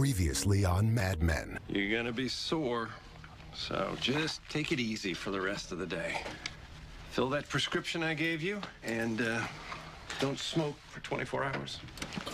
Previously on Mad Men. You're gonna be sore, so just take it easy for the rest of the day. Fill that prescription I gave you, and don't smoke for 24 hours.